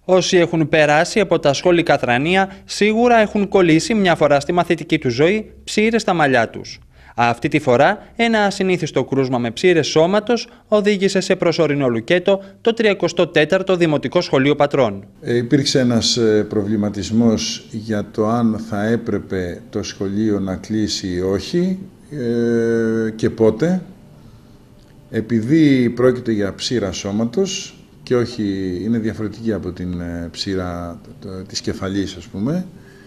Όσοι έχουν περάσει από τα σχολικά θρανία σίγουρα έχουν κολλήσει μια φορά στη μαθητική του ζωή ψήρες στα μαλλιά τους. Αυτή τη φορά ένα ασυνήθιστο κρούσμα με ψήρες σώματος οδήγησε σε προσωρινό λουκέτο το 34ο Δημοτικό Σχολείο Πατρών. Υπήρξε ένας προβληματισμός για το αν θα έπρεπε το σχολείο να κλείσει ή όχι και πότε. Επειδή πρόκειται για ψήρα σώματος και όχι είναι διαφορετική από την ψήρα της κεφαλής, ας πούμε,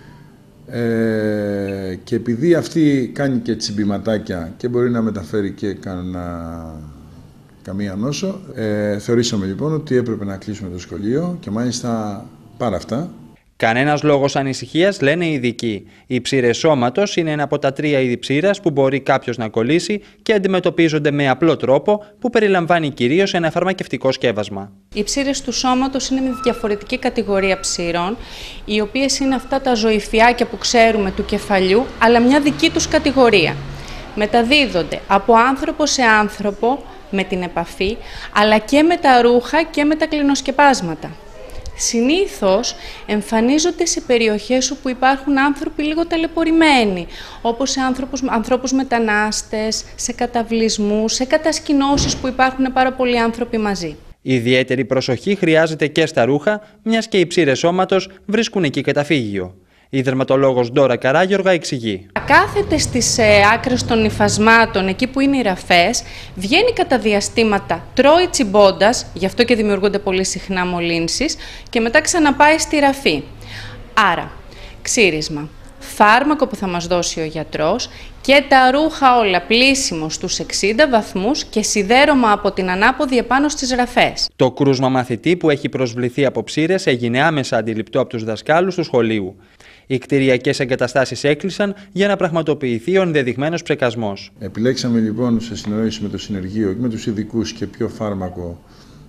και επειδή αυτή κάνει και τσιμπηματάκια και μπορεί να μεταφέρει και καμία νόσο, θεωρήσαμε λοιπόν ότι έπρεπε να κλείσουμε το σχολείο και μάλιστα πάρα αυτά. Κανένας λόγος ανησυχίας, λένε οι ειδικοί. Οι ψήρες σώματος είναι ένα από τα 3 είδη ψήρας που μπορεί κάποιος να κολλήσει και αντιμετωπίζονται με απλό τρόπο που περιλαμβάνει κυρίως ένα φαρμακευτικό σκεύασμα. Οι ψήρες του σώματος είναι μια διαφορετική κατηγορία ψήρων, οι οποίες είναι αυτά τα ζωηφιάκια που ξέρουμε του κεφαλιού, αλλά μια δική τους κατηγορία. Μεταδίδονται από άνθρωπο σε άνθρωπο με την επαφή, αλλά και με τα ρούχα και με τα κλινοσκεπάσματα. Συνήθως εμφανίζονται σε περιοχές όπου υπάρχουν άνθρωποι λίγο ταλαιπωρημένοι, όπως σε ανθρώπους μετανάστες, σε καταβλισμούς, σε κατασκηνώσεις που υπάρχουν πάρα πολλοί άνθρωποι μαζί. Ιδιαίτερη προσοχή χρειάζεται και στα ρούχα, μιας και οι ψήρες σώματος βρίσκουν εκεί καταφύγιο. Η δερματολόγος Ντόρα Καράγιοργα εξηγεί. Κάθεται στις άκρες των υφασμάτων, εκεί που είναι οι ραφές, βγαίνει κατά διαστήματα, τρώει τσιμπώντας, γι' αυτό και δημιουργούνται πολύ συχνά μολύνσεις, και μετά ξαναπάει στη ραφή. Άρα, ξύρισμα, φάρμακο που θα μας δώσει ο γιατρός και τα ρούχα όλα πλύσιμο στους 60 βαθμούς και σιδέρωμα από την ανάποδη επάνω στις ραφές. Το κρούσμα μαθητή που έχει προσβληθεί από ψήρες έγινε άμεσα αντιληπτό από τους δασκάλους του σχολείου. Οι κτηριακές εγκαταστάσεις έκλεισαν για να πραγματοποιηθεί ο ενδεδειγμένος ψεκασμός. Επιλέξαμε λοιπόν σε συνεννόηση με το συνεργείο και με τους ειδικούς και ποιο φάρμακο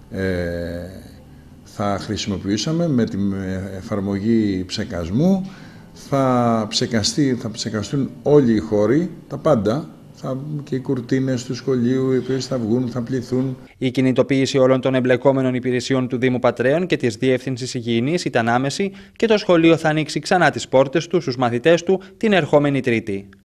θα χρησιμοποιήσαμε με την εφαρμογή ψεκασμού. Θα ψεκαστούν όλοι οι χώροι, τα πάντα, και οι κουρτίνες του σχολείου, οι οποίες θα βγουν, θα πληθούν. Η κινητοποίηση όλων των εμπλεκόμενων υπηρεσιών του Δήμου Πατρέων και της Διεύθυνσης Υγιεινής ήταν άμεση και το σχολείο θα ανοίξει ξανά τις πόρτες του στους μαθητές του την ερχόμενη Τρίτη.